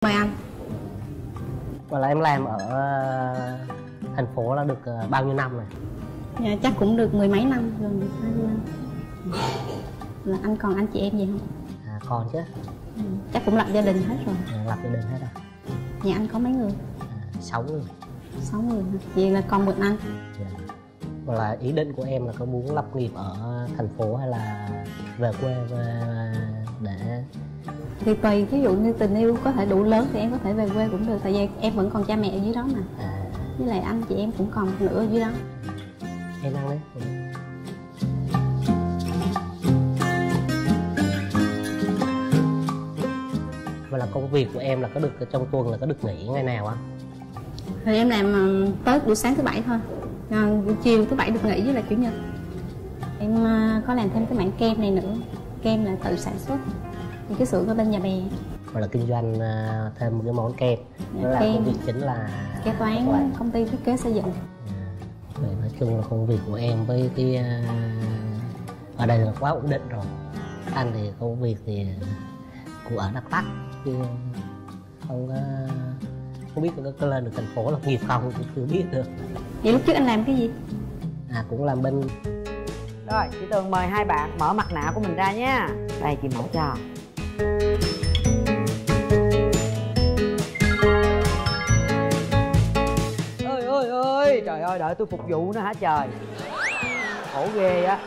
Mời anh. Và là em làm ở thành phố là được bao nhiêu năm rồi? Dạ chắc cũng được mười mấy năm rồi. Là anh còn anh chị em gì không? Còn chứ. Chắc cũng lập gia đình hết rồi. Lập gia đình hết rồi. Nhà anh có mấy người? 6 người. 6 người. Vậy là còn một anh. Dạ. Và là ý định của em là có muốn lập nghiệp ở thành phố hay là về quê để... Thì tùy, ví dụ như tình yêu có thể đủ lớn thì em có thể về quê cũng được. Tại vì em vẫn còn cha mẹ ở dưới đó mà. Với lại anh chị em cũng còn một nửa ở dưới đó. Em ăn đấy. Và là công việc của em là có được trong tuần là có được nghỉ ngày nào á? Thì em làm tới buổi sáng thứ bảy thôi. Buổi chiều thứ bảy được nghỉ với lại chủ nhật. Em có làm thêm cái mảng kem này nữa. Kem là tự sản xuất. Thì cái xưởng ở bên Nhà Bè. Và là kinh doanh thêm một cái món kem. Đó là công việc chính là kế toán công ty thiết kế xây dựng. Vậy nói chung là công việc của em với cái ở đây là quá ổn định rồi. Anh thì công việc thì cũng ở Đắk Lắk chứ không biết có lên được thành phố lập nghiệp không cũng chưa biết được. Vậy lúc trước anh làm cái gì? Cũng làm bên. Rồi chị Tường mời hai bạn mở mặt nạ của mình ra nha. Đây chị mở cho. Ơi trời ơi, đợi tôi phục vụ nữa hả trời. Khổ ghê á.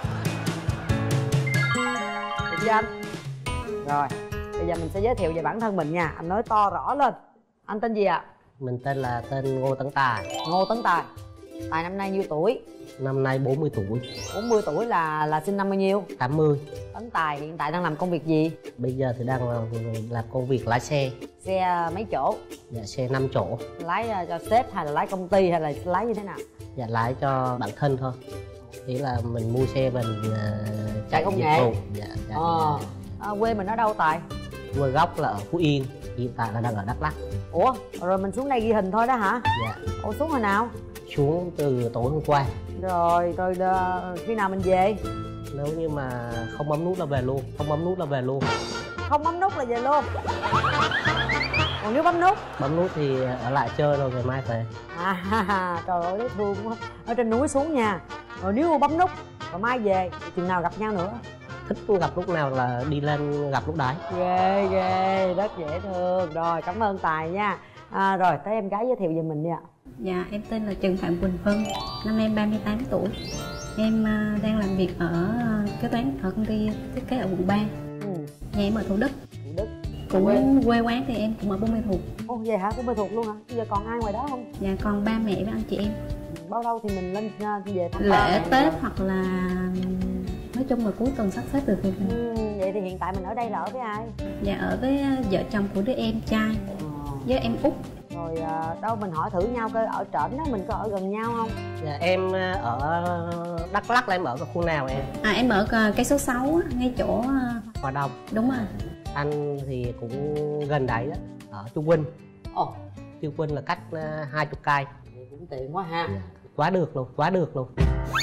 Được chưa anh? Rồi bây giờ mình sẽ giới thiệu về bản thân mình nha. Anh nói to rõ lên. Anh tên gì ạ? Mình tên Ngô Tấn Tài. Ngô Tấn Tài. Tài năm nay nhiêu tuổi? Năm nay 40 tuổi. 40 tuổi là sinh năm bao nhiêu? 80. Tấn Tài hiện tại đang làm công việc gì? Bây giờ thì đang làm công việc lái xe. Xe mấy chỗ? Dạ xe 5 chỗ. Lái cho sếp hay là lái công ty hay là lái như thế nào? Dạ lái cho bản thân thôi. Ý là mình mua xe mình chạy công dịch nghệ. vụ. Dạ. Quê mình ở đâu Tài? Quê gốc là ở Phú Yên. Hiện tại là đang ở Đắk Lắk. Ủa rồi mình xuống đây ghi hình thôi đó hả? Dạ. Ủa xuống hồi nào? Xuống từ tối hôm qua. Rồi khi nào mình về? Nếu như mà không bấm nút là về luôn. Không bấm nút là về luôn. Không bấm nút là về luôn. Còn nếu bấm nút? Bấm nút thì ở lại chơi rồi ngày mai về. Trời ơi thấy thương quá. Ở trên núi xuống nha. Rồi nếu bấm nút rồi mai về thì chừng nào gặp nhau nữa? Thích gặp lúc nào là đi lên gặp lúc đấy. Ghê rất dễ thương. Rồi cảm ơn Tài nha. Rồi tới em gái giới thiệu về mình đi ạ. Dạ em tên là Trần Phạm Quỳnh Vân. Năm nay em 38 tuổi. Em đang làm việc ở kế toán ở công ty thiết kế ở quận 3. Nhà em ở Thủ Đức. Cũng quê quán thì em cũng ở Buôn Mê Thuột. Ồ vậy hả? Buôn Mê Thuột luôn hả? Bây giờ còn ai ngoài đó không? Dạ còn ba mẹ với anh chị em. Bao lâu thì mình lên về thăm lễ Tết hoặc là nói chung là cuối tuần sắp xếp được thì vậy thì hiện tại mình ở đây là ở với ai? Dạ ở với vợ chồng của đứa em trai với em út. Rồi đâu mình hỏi thử nhau coi ở trển đó mình có ở gần nhau không? Dạ em ở Đắk Lắk là em ở khu nào em? Em ở cái số 6 á, ngay chỗ Hòa Đông. Đúng rồi. Anh thì cũng gần đấy đó, ở Chu Quynh. Chu Quynh là cách 20 cây. Cũng tiện quá ha. Dạ. Quá được luôn.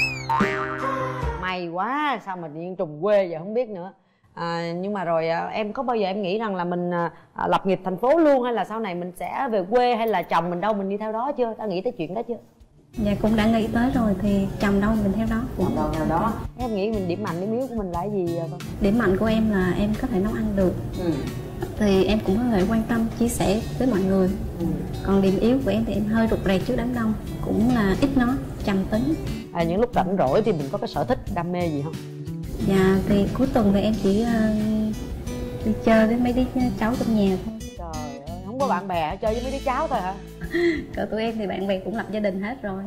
May quá, sao mà tự nhiên trùng quê giờ không biết nữa. Nhưng mà rồi em có bao giờ em nghĩ rằng là mình lập nghiệp thành phố luôn, hay là sau này mình sẽ về quê, hay là chồng mình đâu mình đi theo đó chưa? Đã nghĩ tới chuyện đó chưa? Dạ cũng đã nghĩ tới rồi, thì chồng đâu mình theo đó. Chồng đâu theo đó. Em nghĩ mình điểm mạnh điểm yếu của mình là cái gì vậy? Điểm mạnh của em là em có thể nấu ăn được. Thì em cũng có thể quan tâm chia sẻ với mọi người. Còn điểm yếu của em thì em hơi rụt rè trước đám đông, cũng là ít nói, trầm tính. Những lúc rảnh rỗi thì mình có cái sở thích đam mê gì không? Dạ thì cuối tuần thì em chỉ đi chơi với mấy đứa cháu trong nhà thôi. Trời ơi, không có bạn bè, chơi với mấy đứa cháu thôi hả? Cỡ tụi em thì bạn bè cũng lập gia đình hết rồi.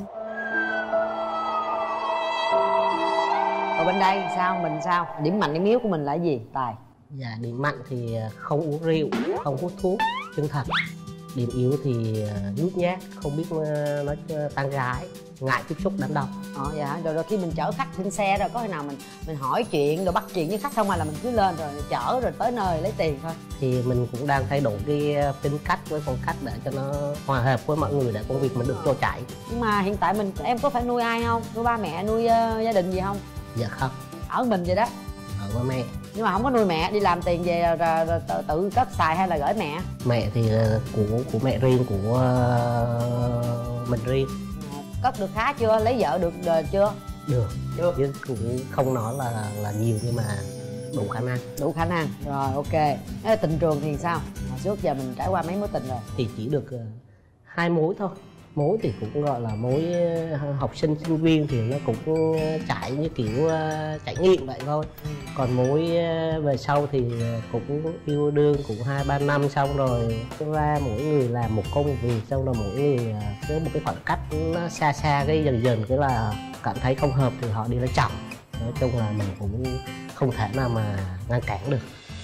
Ở bên đây sao, mình sao? Điểm mạnh điểm yếu của mình là cái gì Tài? Dạ điểm mạnh thì không uống rượu, không hút thuốc, chân thật. Điểm yếu thì nhút nhát, không biết nói tán gái, ngại tiếp xúc đám đông. Dạ hả? Rồi khi mình chở khách trên xe rồi có khi nào mình hỏi chuyện rồi bắt chuyện với khách không, hay là mình cứ lên rồi chở rồi tới nơi lấy tiền thôi? Thì mình cũng đang thay đổi cái tính cách với phong cách để cho nó hòa hợp với mọi người để công việc mình được trôi chảy. Nhưng mà hiện tại em có phải nuôi ai không? Nuôi ba mẹ, nuôi gia đình gì không? Dạ không. Ở mình vậy đó. Ở với mẹ. Nhưng mà không có nuôi mẹ, đi làm tiền về tự cất xài hay là gửi mẹ? Mẹ thì của mẹ riêng, của mình riêng. Cất được khá chưa? Lấy vợ được chưa? Được. Được. Chứ cũng không nói là nhiều nhưng mà đủ khả năng. Đủ khả năng. Rồi ok. Thế tình trường thì sao? Hồi trước giờ mình trải qua mấy mối tình rồi? Thì chỉ được 2 mối thôi. Mối thì cũng gọi là mối học sinh sinh viên thì nó cũng trải như kiểu trải nghiệm vậy thôi. Còn mối về sau thì cũng yêu đương cũng 2-3 năm, xong rồi ra mỗi người làm một công việc, xong rồi mỗi người có một cái khoảng cách nó xa xa, cái dần dần cái là cảm thấy không hợp thì họ đi lấy chồng. Nói chung là mình cũng không thể nào mà ngăn cản được.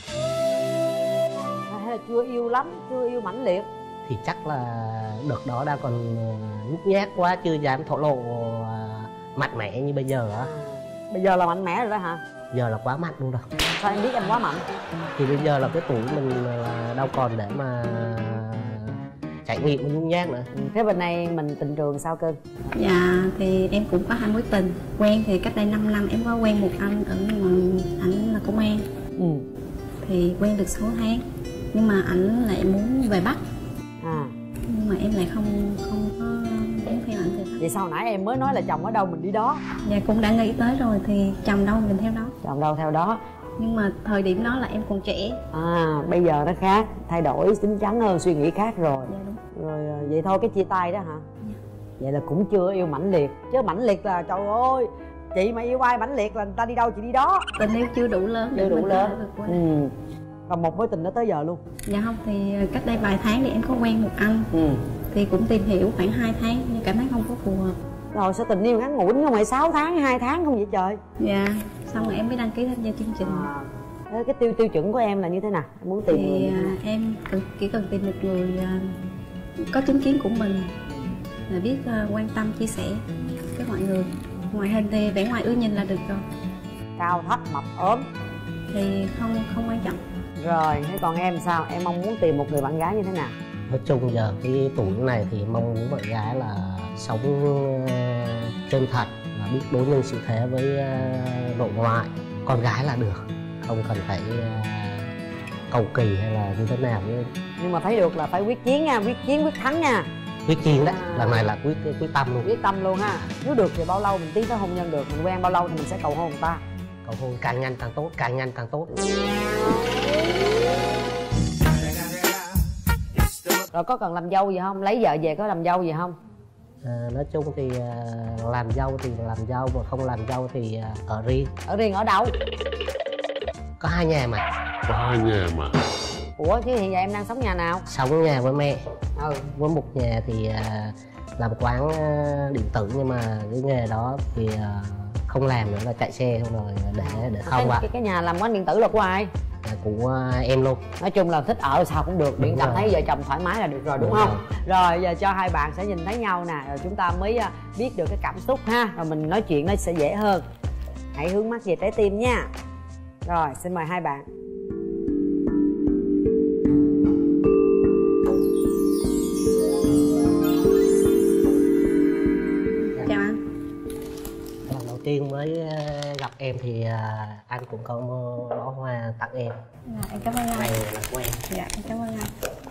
Hay là chưa yêu lắm, chưa yêu mãnh liệt? Thì chắc là đợt đó đang còn nhút nhát quá, chưa dám thổ lộ mạnh mẽ như bây giờ á. Bây giờ là mạnh mẽ rồi đó hả? Giờ là quá mạnh luôn rồi. Sao em biết em quá mạnh? Thì bây giờ là cái tuổi mình là đâu còn để mà trải nghiệm với nhút nhát nữa. Thế bên này mình tình trường sao cưng? Dạ thì em cũng có 2 mối tình. Quen thì cách đây 5 năm em có quen một anh ở ngoài, ảnh là công an. Thì quen được 6 tháng. Nhưng mà ảnh lại muốn về Bắc. Nhưng mà em lại không có muốn theo ảnh về Bắc. Vậy sao nãy em mới nói là chồng ở đâu mình đi đó? Dạ cũng đã nghĩ tới rồi, thì chồng đâu mình theo đó. Chồng đâu theo đó. Nhưng mà thời điểm đó là em còn trẻ. Bây giờ nó khác, thay đổi chín chắn hơn, suy nghĩ khác rồi. Dạ đúng. Rồi vậy thôi cái chia tay đó hả? Dạ. Vậy là cũng chưa yêu mãnh liệt. Chứ mãnh liệt là trời ơi, chị mà yêu ai mãnh liệt là người ta đi đâu chị đi đó. Tình yêu chưa đủ lớn. Chưa đủ lớn. Còn một mối tình đó tới giờ luôn? Dạ không, thì cách đây vài tháng thì em có quen một anh. Thì cũng tìm hiểu khoảng 2 tháng nhưng cảm thấy không có phù hợp. Rồi sao tình yêu ngắn ngủi không phải 6 tháng, 2 tháng không vậy trời? Dạ, xong rồi em mới đăng ký tham gia chương trình. Thế cái tiêu chuẩn của em là như thế nào? Em muốn tìm thì em chỉ cần tìm một người có chính kiến của mình, là biết quan tâm, chia sẻ với mọi người. Ngoại hình thì vẻ ngoài ưa nhìn là được rồi. Cao thấp mập ốm thì không quan trọng. Rồi, thế còn em sao? Em mong muốn tìm một người bạn gái như thế nào? Nói chung giờ cái tuổi này thì mong muốn bạn gái là sống chân thật, là biết đối nhân xử thế với nội ngoại. Con gái là được, không cần phải cầu kỳ hay là như thế nào. Nhưng mà thấy được là phải quyết chiến nha, quyết chiến quyết thắng nha. Quyết chiến đấy, lần này là quyết tâm luôn. Quyết tâm luôn ha. Nếu được thì bao lâu mình tiến tới hôn nhân được? Mình quen bao lâu thì mình sẽ cầu hôn người ta? Cầu hôn càng nhanh càng tốt, càng nhanh càng tốt. Rồi có cần làm dâu gì không? Lấy vợ về có làm dâu gì không? Nói chung thì làm dâu thì làm dâu, mà không làm dâu thì ở riêng. Ở riêng ở đâu? Có 2 nhà mà. Có 2 nhà mà. Ủa chứ hiện giờ em đang sống nhà nào? Sống nhà với mẹ. Với một nhà thì làm quán điện tử, nhưng mà cái nghề đó thì không làm nữa, là chạy xe không rồi để không ạ. Cái nhà làm quán điện tử là của ai? Của em luôn. Nói chung là thích ở sao cũng được, miễn cảm thấy vợ chồng thoải mái là được rồi, đúng không? Rồi giờ cho hai bạn sẽ nhìn thấy nhau nè, rồi chúng ta mới biết được cái cảm xúc ha, rồi mình nói chuyện nó sẽ dễ hơn. Hãy hướng mắt về trái tim nha. Rồi xin mời hai bạn. Chào anh. Lần đầu tiên mới gặp em thì anh cũng có bó hoa tặng em. Em cảm ơn anh. Này là của em. Dạ em cảm ơn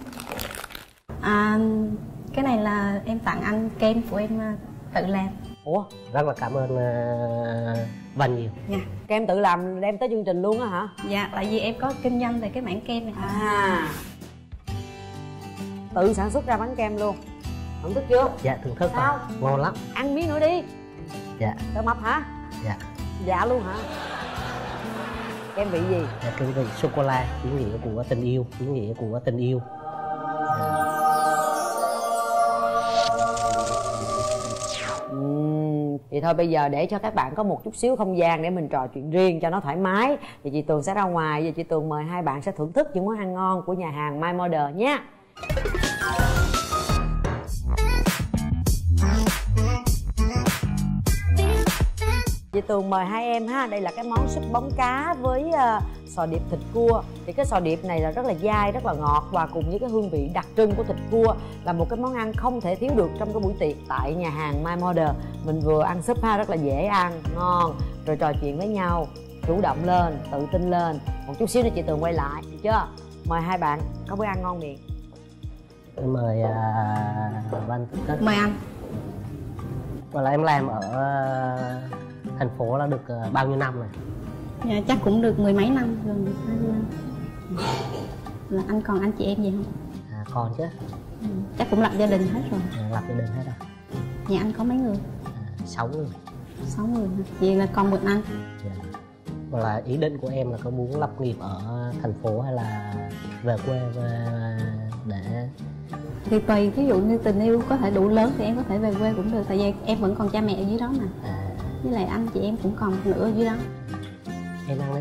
anh. Cái này là em tặng anh, kem của em tự làm. Ủa? Rất là cảm ơn Vân nhiều. Dạ. Kem tự làm đem tới chương trình luôn á hả? Dạ, tại vì em có kinh doanh về cái mảng kem này. Tự sản xuất ra bánh kem luôn. Thưởng thức chưa? Dạ thưởng thức. Sao? Ngon lắm. Ăn miếng nữa đi. Dạ. Tao mập hả? Dạ. Dạ luôn hả? Kem vị gì? Dạ, cái vị sô cô la, ý nghĩa của tình yêu, ý nghĩa của tình yêu. Thì thôi bây giờ để cho các bạn có một chút xíu không gian để mình trò chuyện riêng cho nó thoải mái, thì chị Tường sẽ ra ngoài. Giờ chị Tường mời hai bạn sẽ thưởng thức những món ăn ngon của nhà hàng My Model nha. Chị Tường mời hai em ha. Đây là cái món súp bóng cá với sò điệp thịt cua. Thì cái sò điệp này là rất là dai, rất là ngọt, và cùng với cái hương vị đặc trưng của thịt cua là một cái món ăn không thể thiếu được trong cái buổi tiệc tại nhà hàng My Model. Mình vừa ăn súp ha, rất là dễ ăn, ngon, rồi trò chuyện với nhau. chủ động lên, tự tin lên. Một chút xíu nữa chị Tường quay lại, được chưa? Mời hai bạn có bữa ăn ngon miệng. Em mời Văn Tất. Mời anh. Và là em làm ở thành phố là được bao nhiêu năm rồi? Dạ, chắc cũng được mười mấy năm rồi. Là anh còn anh chị em gì không? Còn chứ. Chắc cũng lập gia đình hết rồi. Lập gia đình hết rồi. Nhà anh có mấy người? 6 người. 6 người hả? Vậy là còn một anh. Dạ. Và là ý định của em là có muốn lập nghiệp ở thành phố hay là về quê để... Thì tùy, ví dụ như tình yêu có thể đủ lớn thì em có thể về quê cũng được. Tại vì em vẫn còn cha mẹ ở dưới đó mà. Với lại anh chị em cũng còn một nửa ở dưới đó. Em ăn đấy.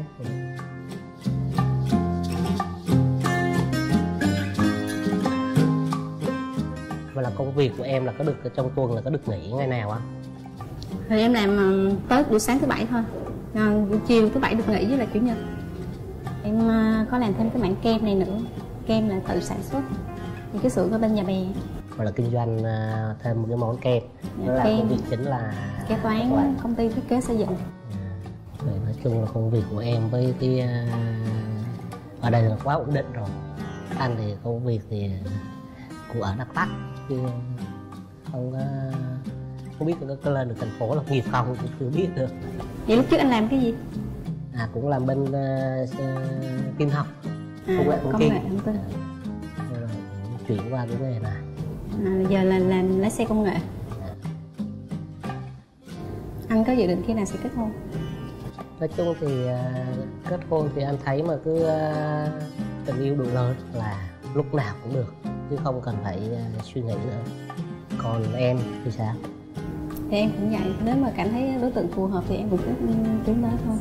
Và là công việc của em là có được trong tuần là có được nghỉ ngày nào á? Thì em làm tới buổi sáng thứ bảy thôi. Buổi chiều thứ bảy được nghỉ với lại chủ nhật. Em có làm thêm cái mảng kem này nữa. Kem là tự sản xuất. Thì cái xưởng ở bên Nhà Bè. Và là kinh doanh thêm một cái món kem. Đó là công việc chính là kế toán công ty thiết kế xây dựng. Vậy nói chung là công việc của em với cái ở đây là quá ổn định rồi. Anh thì công việc thì cũng ở Đắk Lắk chứ không biết có lên được thành phố lập nghiệp không cũng chưa biết được. Vậy lúc trước anh làm cái gì? Cũng làm bên tin học, công nghệ thông tin. Rồi chuyển qua cái nghề này. Giờ là làm lái xe công nghệ. Anh có dự định khi nào sẽ kết hôn? Nói chung thì kết hôn thì anh thấy mà cứ tình yêu đủ lớn là lúc nào cũng được chứ không cần phải suy nghĩ nữa. Còn em thì sao? Thì em cũng vậy, nếu mà cảm thấy đối tượng phù hợp thì em cũng tiến tới thôi.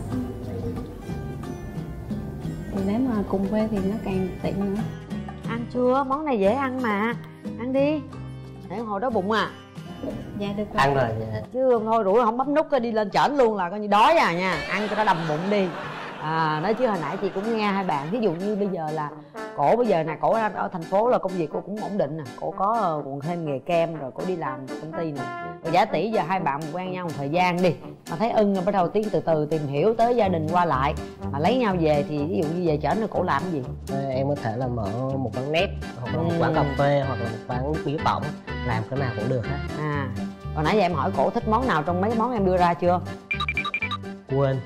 Thì nếu mà cùng quê thì nó càng tiện nữa. Ăn chưa? Món này dễ ăn mà. Ăn đi. Để hồi đó bụng à. Dạ được rồi. Ăn rồi. Chứ thôi rủi không bấm nút đi lên trển luôn là coi như đói à nha. Ăn cho nó đầm bụng đi. Nói chứ hồi nãy chị cũng nghe hai bạn. Ví dụ như bây giờ là cổ bây giờ nè, cổ ở thành phố là công việc cô cũng ổn định nè. Cổ có còn thêm nghề kem rồi cổ đi làm công ty nè. Rồi giả tỷ giờ hai bạn quen nhau một thời gian đi mà thấy ưng rồi bắt đầu tiến từ từ tìm hiểu tới gia đình qua lại. Mà lấy nhau về thì ví dụ như về trển rồi cổ làm cái gì? Em có thể là mở một quán net hoặc là một quán cà phê hoặc là một quán nước mía bỏng, làm cái nào cũng được hết. Hồi nãy giờ em hỏi cổ thích món nào trong mấy món em đưa ra chưa? Quên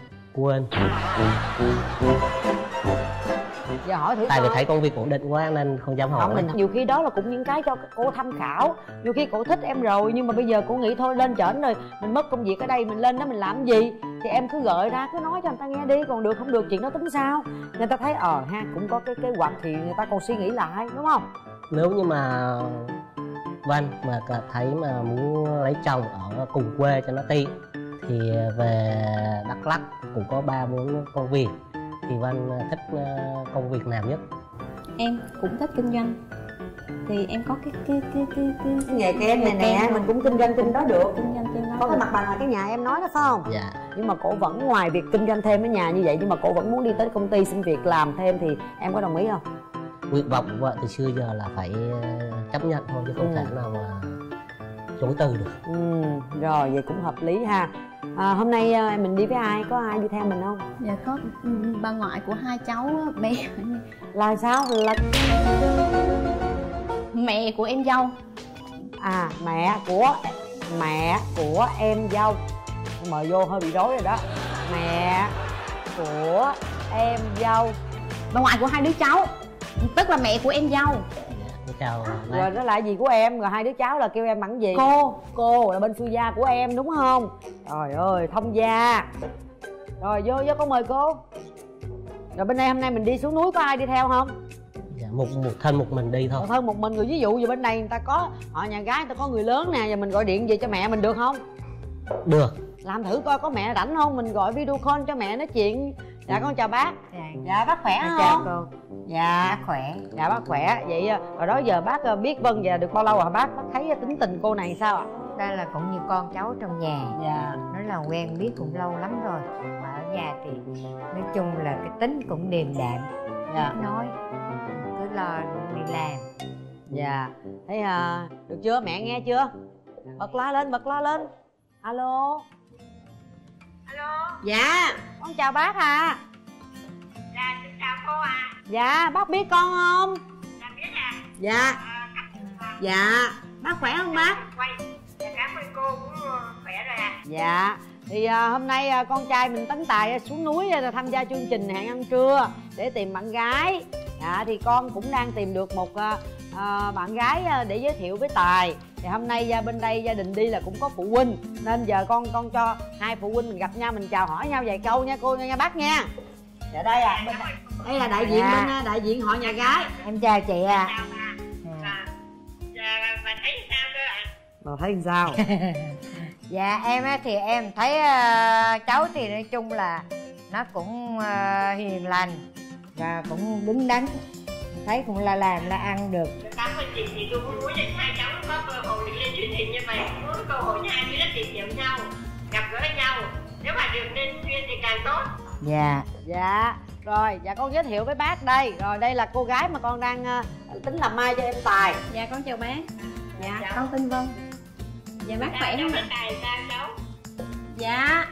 giờ hỏi thử tại vì thấy công việc ổn định quá nên không dám hỏi. Không, mình nhiều khi đó là cũng những cái cho cô tham khảo. Nhiều khi cổ thích em rồi nhưng mà bây giờ cô nghĩ thôi lên trển rồi mình mất công việc ở đây, mình lên đó mình làm gì thì em cứ gợi ra, cứ nói cho người ta nghe đi, còn được không được chuyện đó tính sao. Người ta thấy cũng có cái kế hoạch thì người ta còn suy nghĩ lại, đúng không? Nếu như mà Văn mà thấy mà muốn lấy chồng ở cùng quê cho nó tiện thì về Đắk Lắk cũng có 3-4 công việc. Thì Văn thích công việc nào nhất? Em cũng thích kinh doanh. Thì em có cái nghề kem này nè, mình cũng kinh doanh trên đó được. Kinh doanh trên đó có cái mặt bằng là cái nhà em nói đó phải không? Dạ. Nhưng mà cổ vẫn ngoài việc kinh doanh thêm ở nhà như vậy nhưng mà cổ vẫn muốn đi tới công ty xin việc làm thêm thì em có đồng ý không? Nguyện vọng của vợ từ xưa giờ là phải chấp nhận thôi chứ không thể nào mà chối từ được. Rồi vậy cũng hợp lý ha. Hôm nay mình đi với ai? Có ai đi theo mình không? Dạ có bà ngoại của hai cháu bé. Là sao? Là mẹ của em dâu. Mẹ của em dâu. Mời vô hơi bị rối rồi đó. Mẹ của em dâu. Bà ngoại của hai đứa cháu, tức là mẹ của em dâu. Chào rồi đó là gì của em, rồi hai đứa cháu là kêu em bằng gì? Cô là bên phu gia của em đúng không? Trời ơi, thông gia. Rồi vô con mời cô. Rồi bên đây hôm nay mình đi xuống núi có ai đi theo không? Dạ, một thân một mình đi thôi. Một thân một mình. Rồi ví dụ như bên đây người ta có họ nhà gái, người ta có người lớn nè, giờ mình gọi điện về cho mẹ mình được không? Được. Làm thử coi có mẹ rảnh không, mình gọi video call cho mẹ nói chuyện. Dạ con chào bác. Dạ bác khỏe không? Chào cô. Dạ bác khỏe. Dạ bác khỏe. Vậy rồi đó giờ bác biết Vân về được bao lâu rồi bác thấy tính tình cô này sao ạ? Đây là cũng như con cháu trong nhà. Dạ. Nó là quen biết cũng lâu lắm rồi. Mà ở nhà thì nói chung là cái tính cũng điềm đạm. Dạ. Nói cứ lo đi làm. Dạ. Thấy được chưa, mẹ nghe chưa? Bật loa lên, bật loa lên. Alo. Alo. Dạ, con chào bác à. Dạ, xin chào cô à. Dạ, bác biết con không? Dạ biết à. Dạ. Dạ, bác khỏe không bác? Quay. Dạ cảm ơn cô cũng khỏe rồi à. Dạ. Thì hôm nay con trai mình Tấn Tài xuống núi tham gia chương trình Hẹn Ăn Trưa để tìm bạn gái. Dạ, thì con cũng đang tìm được một bạn gái để giới thiệu với Tài. Thì hôm nay bên đây gia đình đi là cũng có phụ huynh, nên giờ con cho hai phụ huynh mình gặp nhau, mình chào hỏi nhau vài câu nha cô nha bác nha. Dạ đây à, đây là đại diện bên đại diện họ nhà gái. Em chào chị ạ. Chào bà. Dạ bà thấy sao cơ ạ? Bà thấy sao? Dạ em á thì em thấy cháu thì nói chung là nó cũng hiền lành và cũng đứng đắn, thấy cũng là làm là ăn được. Cảm ơn chị, thì tôi cũng muốn cho hai cháu có cơ hội được lên truyền hình như vậy, muốn cơ hội cho hai đứa nó tìm hiểu nhau, gặp gỡ nhau, nếu mà được nên duyên thì càng tốt. Dạ. Dạ rồi, dạ con giới thiệu với bác đây. Rồi đây là cô gái mà con đang tính làm mai cho em Tài. Dạ con chào bác. Dạ Cháu. con tên Vân. Dạ bác khỏe không ạ? Tài sao cháu? Dạ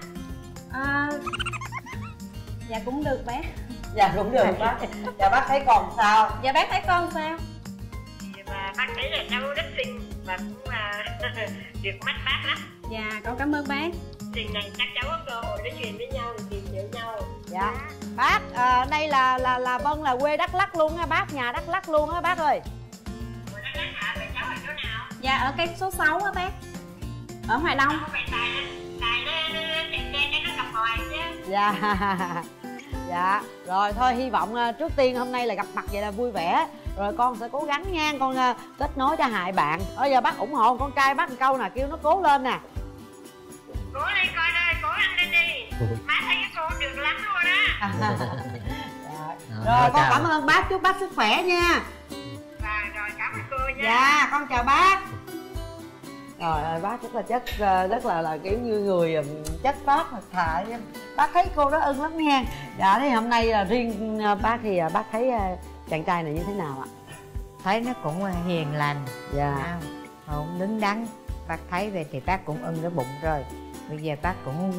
dạ cũng được bác. Dạ cũng được bác. Dạ bác thấy còn sao? Dạ bác thấy con sao? Thì mà bác thấy là cháu rất xinh và cũng được mắt bác lắm. Dạ con cảm ơn bác. Trình này chắc cháu có cơ hội nói chuyện với nhau, tìm hiểu nhau. Dạ bác, đây là Vân là quê Đắk Lắk luôn á bác, nhà Đắk Lắk luôn á bác ơi. Ủa Đắk Lắk hả? Vậy cháu ở chỗ nào? Dạ ở cây số 6 á bác, ở Hoài Đông. Cháu phải Tài nó chạy xe cho nó gặp Hoài chứ. Dạ. Dạ rồi thôi, hy vọng trước tiên hôm nay là gặp mặt vậy là vui vẻ. Rồi con sẽ cố gắng nha, con kết nối cho hai bạn. Bây giờ bác ủng hộ con trai bác một câu nè, kêu nó cố lên nè. Cố lên coi ơi, cố ăn lên đi. Má thấy cái cô được lắm luôn á. Rồi con cảm ơn bác, chúc bác sức khỏe nha. Và rồi cảm ơn cô nha. Dạ con chào bác. Rồi bác rất là chất, rất là kiểu như người chất bác thật thà. Bác thấy cô đó ưng lắm nha. Dạ thì hôm nay là riêng bác thì bác thấy chàng trai này như thế nào ạ? Thấy nó cũng hiền lành. Dạ. Cũng đứng đắn. Bác thấy về thì bác cũng ưng cái bụng rồi. Bây giờ bác cũng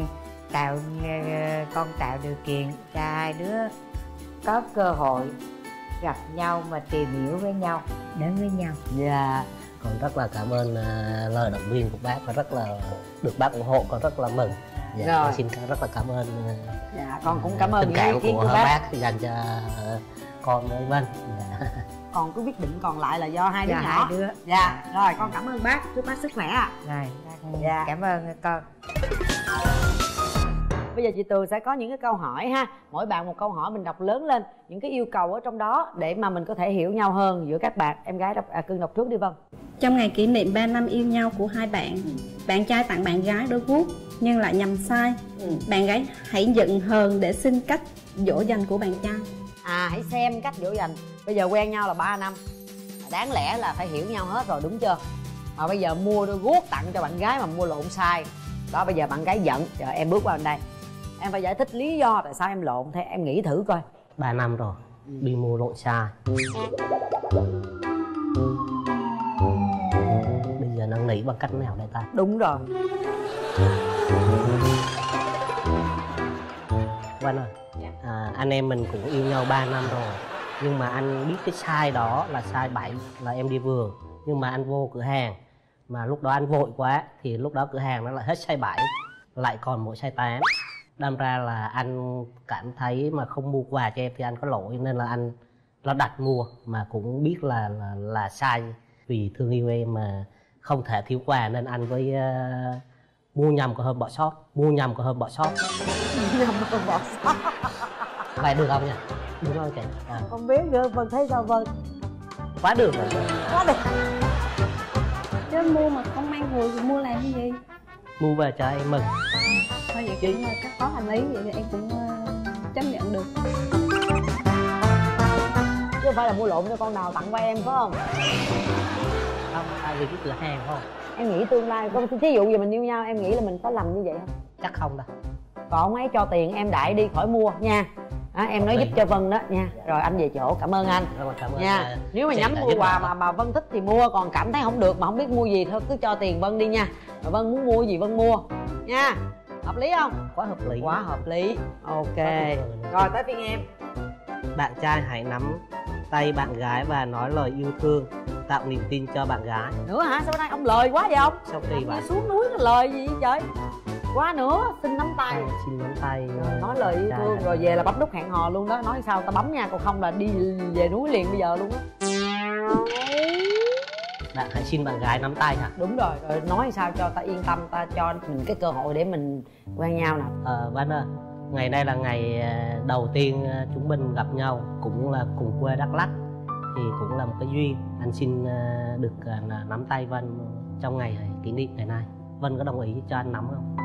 tạo điều kiện cho hai đứa có cơ hội gặp nhau mà tìm hiểu với nhau, đến với nhau. Dạ. Con rất là cảm ơn lời động viên của bác và rất là được bác ủng hộ, con rất là mừng. Dạ, rồi. con xin rất là cảm ơn. Dạ con cũng cảm ơn tình những ý cảm kiến của của bác dành cho con với Vân. Dạ. Còn cái quyết định còn lại là do hai đứa Dạ, nhỏ. hai đứa. Dạ rồi con cảm ơn bác, chúc bác sức khỏe ạ. Rồi, Dạ. cảm ơn con. Bây giờ chị Tường sẽ có những cái câu hỏi ha, mỗi bạn một câu hỏi, mình đọc lớn lên những cái yêu cầu ở trong đó để mà mình có thể hiểu nhau hơn giữa các bạn. Em gái Cưng đọc trước đi Vân. Trong ngày kỷ niệm 3 năm yêu nhau của hai bạn, bạn trai tặng bạn gái đôi guốc nhưng lại nhầm sai. Bạn gái hãy giận hờn để xin cách dỗ dành của bạn trai. Hãy xem cách dỗ dành. Bây giờ quen nhau là 3 năm, đáng lẽ là phải hiểu nhau hết rồi đúng chưa? Mà bây giờ mua đôi guốc tặng cho bạn gái mà mua lộn sai. Đó, bây giờ bạn gái giận. Giờ em bước qua bên đây, em phải giải thích lý do tại sao em lộn. Thế em nghĩ thử coi. 3 năm rồi, đi mua lộn sai. Bây giờ năn nỉ bằng cách nào đây ta? Đúng rồi. Vân ơi, anh em mình cũng yêu nhau 3 năm rồi. Nhưng mà anh biết cái size đó là size 7, là em đi vườn. Nhưng mà anh vô cửa hàng, mà lúc đó anh vội quá, thì lúc đó cửa hàng nó lại hết size 7, lại còn mỗi size 8. Đâm ra là anh cảm thấy mà không mua quà cho em thì anh có lỗi, nên là anh đặt mua. Mà cũng biết là sai, vì thương yêu em mà không thể thiếu quà, nên anh với mua nhầm còn hơn bỏ sót. Mua nhầm còn hơn bỏ sót. Nhầm còn bỏ sót. Vậy được không nhỉ? Đúng không chị? Không biết nữa, Vân thấy sao Vân? Quá được rồi. Quá được. Chứ mua mà không mang hồi thì mua làm cái gì? Mua về cho em mừng. Thôi vậy cũng các có hành lý vậy thì em cũng chấp nhận được. Chứ không phải là mua lộn cho con nào tặng qua em phải không? Không, tại vì cái cửa hàng phải không? Em nghĩ tương lai, thí dụ giờ mình yêu nhau, em nghĩ là mình có làm như vậy không? Chắc không đâu. Còn ông ấy cho tiền em đại đi khỏi mua nha. Em nói giúp cho Vân đó nha. Rồi anh về chỗ, cảm ơn anh. Rồi, cảm ơn nha. Nếu mà nhắm mua quà mà Vân thích thì mua, còn cảm thấy không được mà không biết mua gì thôi cứ cho tiền Vân đi nha. Rồi Vân muốn mua gì Vân mua nha. Hợp lý không? Quá hợp lý. Quá hợp lý. Ok. Rồi. Rồi tới phiên em. Bạn trai hãy nắm tay bạn gái và nói lời yêu thương, tạo niềm tin cho bạn gái. Nữa hả? Sao bữa nay ông lời quá vậy ông? Sau khi bạn Xuống núi cái lời gì vậy trời? Quá nữa, xin nắm tay. xin nắm tay, Nói lời yêu trai thương rồi về là bấm nút hẹn hò luôn đó. Nói sao ta bấm nha, còn không là đi về núi liền bây giờ luôn á. Bạn hãy xin bạn gái nắm tay hả? Đúng rồi, rồi nói sao cho ta yên tâm, ta cho mình cái cơ hội để mình quen nhau nè. Vân ơi, ngày nay là ngày đầu tiên chúng mình gặp nhau, cũng là cùng quê Đắk Lắk, thì cũng là một cái duyên. Anh xin được nắm tay Vân trong ngày kỷ niệm ngày nay. Vân có đồng ý cho anh nắm không?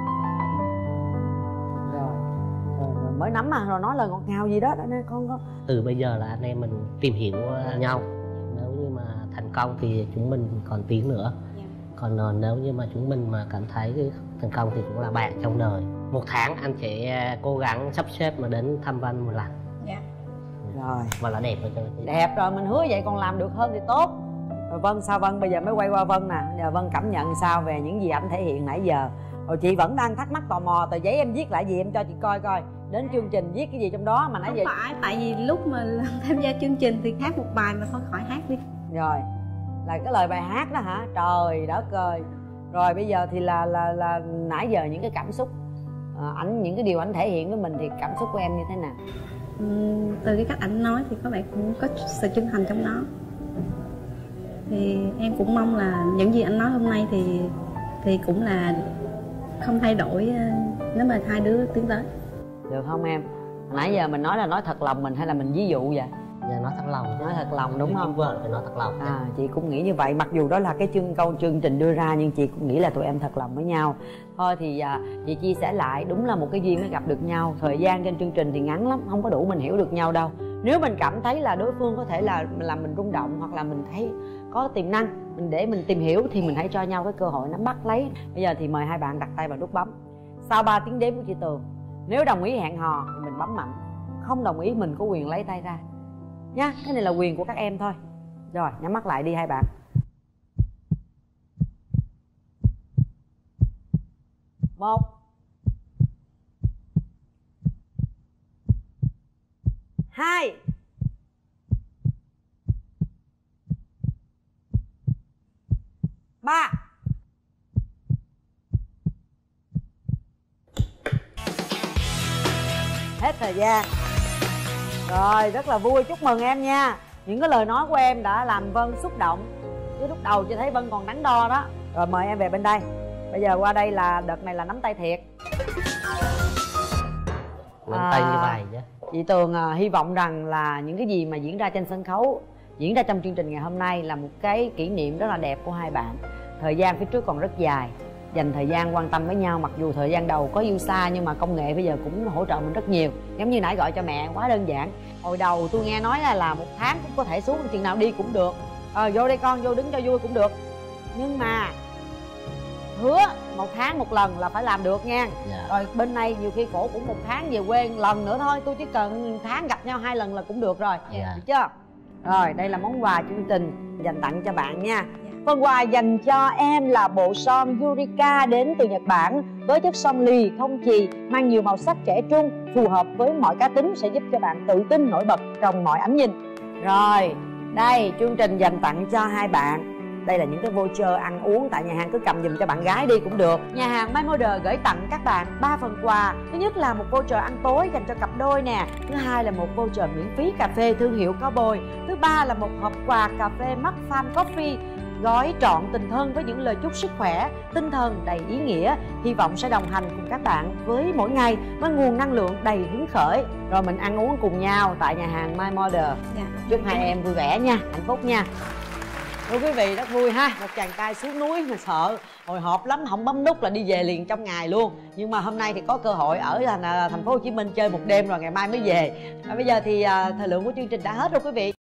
Rồi mới nắm mà, rồi nói lời ngọt ngào gì đó nên con có. Từ bây giờ là anh em mình tìm hiểu nhau. Nếu như mà thành công thì chúng mình còn tiến nữa. Còn nếu như mà chúng mình mà cảm thấy cái thành công thì cũng là bạn trong đời. Một tháng anh sẽ cố gắng sắp xếp mà đến thăm Vân một lần. Rồi. Và là đẹp rồi cho Đẹp rồi, mình hứa vậy còn làm được hơn thì tốt. Rồi Vân sao Vân? Bây giờ mới quay qua Vân nè. Giờ Vân cảm nhận sao về những gì anh thể hiện nãy giờ? Rồi chị vẫn đang thắc mắc tò mò, tờ giấy em viết lại gì em cho chị coi coi. Đến chương trình viết cái gì trong đó mà nãy giờ. Không phải, tại vì lúc mà tham gia chương trình thì hát một bài mà thôi khỏi hát đi. Rồi, là cái lời bài hát đó hả? Trời đất ơi. Rồi bây giờ thì là nãy giờ những cái cảm xúc những cái điều anh thể hiện với mình thì cảm xúc của em như thế nào? Từ cái cách ảnh nói thì có vẻ cũng có sự chân thành trong đó. Thì em cũng mong là những gì anh nói hôm nay thì cũng là không thay đổi nếu mà hai đứa tiến tới. Được không em? Nãy giờ mình nói là nói thật lòng mình hay là mình ví dụ vậy? Dạ, nói thật lòng. Nói thật lòng đúng không? Vợ phải nói thật lòng. Chị cũng nghĩ như vậy. Mặc dù đó là cái chương trình đưa ra, nhưng chị cũng nghĩ là tụi em thật lòng với nhau. Thôi thì chị chia sẻ lại, đúng là một cái duyên mới gặp được nhau. Thời gian trên chương trình thì ngắn lắm, không có đủ mình hiểu được nhau đâu. Nếu mình cảm thấy là đối phương có thể là làm mình rung động, hoặc là mình thấy có tiềm năng để mình tìm hiểu, thì mình hãy cho nhau cái cơ hội nắm bắt lấy. Bây giờ thì mời hai bạn đặt tay vào nút bấm. Sau 3 tiếng đếm của chị Tường, nếu đồng ý hẹn hò thì mình bấm mạnh, không đồng ý mình có quyền lấy tay ra nha. Cái này là quyền của các em thôi. Rồi nhắm mắt lại đi hai bạn. 1 2 3. Hết thời gian. Rồi, rất là vui, chúc mừng em nha. Những cái lời nói của em đã làm Vân xúc động. Chứ lúc đầu chị thấy Vân còn đắn đo đó. Rồi mời em về bên đây. Bây giờ qua đây là đợt này là nắm tay thiệt. Nắm tay như vậy chứ. Chị Tường hy vọng rằng là những cái gì mà diễn ra trên sân khấu, diễn ra trong chương trình ngày hôm nay là một cái kỷ niệm rất là đẹp của hai bạn. Thời gian phía trước còn rất dài, dành thời gian quan tâm với nhau. Mặc dù thời gian đầu có yêu xa, nhưng mà công nghệ bây giờ cũng hỗ trợ mình rất nhiều. Giống như nãy gọi cho mẹ quá đơn giản. Hồi đầu tôi nghe nói là 1 tháng cũng có thể xuống, chừng nào đi cũng được. Vô đây con, vô đứng cho vui cũng được. Nhưng mà hứa 1 tháng 1 lần là phải làm được nha. Rồi bên này nhiều khi cổ cũng 1 tháng về quê lần nữa thôi. Tôi chỉ cần tháng gặp nhau 2 lần là cũng được rồi. Được chưa? Rồi đây là món quà chương trình dành tặng cho bạn nha. Phần quà dành cho em là bộ son Yurika đến từ Nhật Bản, với chất son lì không chì, mang nhiều màu sắc trẻ trung, phù hợp với mọi cá tính, sẽ giúp cho bạn tự tin nổi bật trong mọi ánh nhìn. Rồi đây chương trình dành tặng cho hai bạn. Đây là những cái voucher ăn uống tại nhà hàng, cứ cầm giùm cho bạn gái đi cũng được. Nhà hàng My Model gửi tặng các bạn 3 phần quà. Thứ nhất là một voucher ăn tối dành cho cặp đôi nè. Thứ hai là một voucher miễn phí cà phê thương hiệu Cowboy. Thứ ba là một hộp quà cà phê Mac Farm Coffee, gói trọn tình thân với những lời chúc sức khỏe, tinh thần đầy ý nghĩa. Hy vọng sẽ đồng hành cùng các bạn với mỗi ngày, với nguồn năng lượng đầy hứng khởi. Rồi mình ăn uống cùng nhau tại nhà hàng My Model. Chúc hai em vui vẻ nha, hạnh phúc nha. Thưa quý vị, rất vui ha. Một chàng trai xuống núi mà sợ, hồi hộp lắm, không bấm nút là đi về liền trong ngày luôn. Nhưng mà hôm nay thì có cơ hội ở thành phố Hồ Chí Minh chơi một đêm rồi ngày mai mới về. Bây giờ thì thời lượng của chương trình đã hết rồi quý vị.